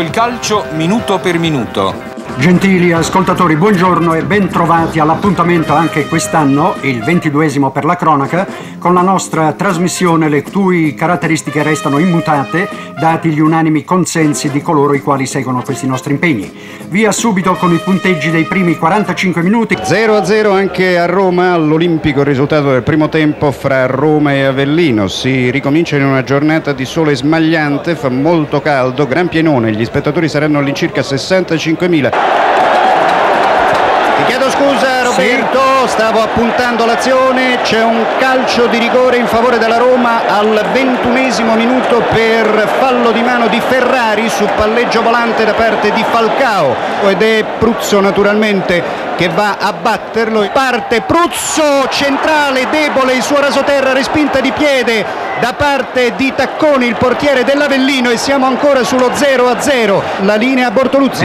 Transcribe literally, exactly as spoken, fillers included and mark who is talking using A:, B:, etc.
A: il calcio minuto per minuto.
B: Gentili ascoltatori, buongiorno e ben trovati all'appuntamento anche quest'anno, il ventiduesimo per la cronaca, con la nostra trasmissione le cui caratteristiche restano immutate, dati gli unanimi consensi di coloro i quali seguono questi nostri impegni. Via subito con i punteggi dei primi quarantacinque minuti.
C: zero a zero anche a Roma, all'Olimpico il risultato del primo tempo fra Roma e Avellino. Si ricomincia in una giornata di sole smagliante, fa molto caldo, gran pienone, gli spettatori saranno all'incirca sessantacinquemila. Ti chiedo scusa Roberto, sì. Stavo appuntando l'azione, c'è un calcio di rigore in favore della Roma al ventunesimo minuto per fallo di mano di Ferrari su palleggio volante da parte di Falcao ed è Pruzzo naturalmente che va a batterlo. Parte Pruzzo, centrale, debole, il suo rasoterra, respinta di piede da parte di Tacconi, il portiere dell'Avellino, e siamo ancora sullo zero a zero. La linea Bortoluzzi.